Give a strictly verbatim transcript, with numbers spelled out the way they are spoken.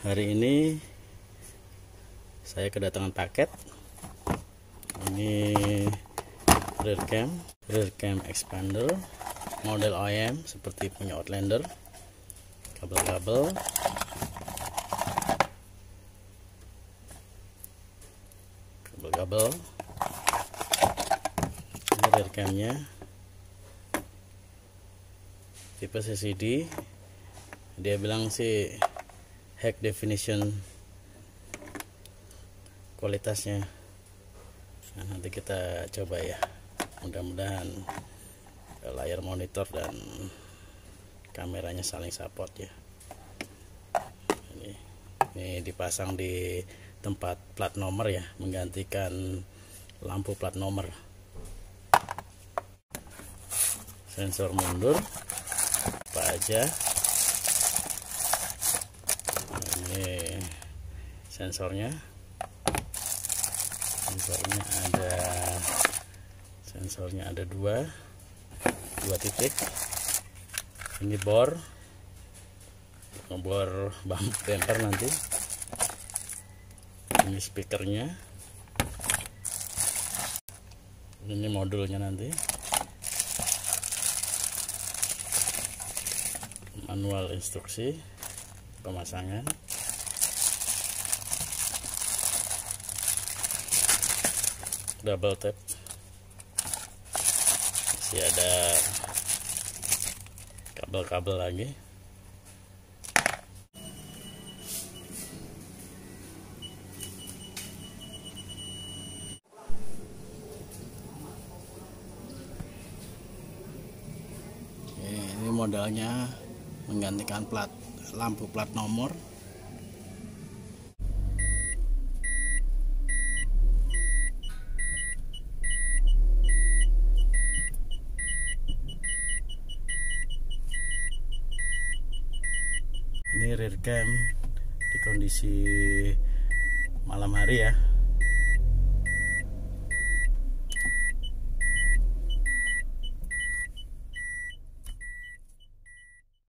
Hari ini saya kedatangan paket. Ini rear cam, rear cam expander, model O E M seperti punya Outlander. Kabel-kabel, kabel-kabel. Ini rear camnya, tipe C C D. Dia bilang sih high definition kualitasnya. Nah, nanti kita coba ya, mudah-mudahan layar monitor dan kameranya saling support ya. Ini, ini dipasang di tempat plat nomor ya, menggantikan lampu plat nomor. Sensor mundur apa aja. Ini sensornya, sensornya ada sensornya ada dua dua titik. Ini bor bor bumper damper nanti. Ini speakernya, ini modulnya nanti. Manual instruksi pemasangan. Double tap. Masih ada kabel-kabel lagi. Ini modalnya menggantikan plat lampu plat nomor. Ini rear cam di kondisi malam hari ya.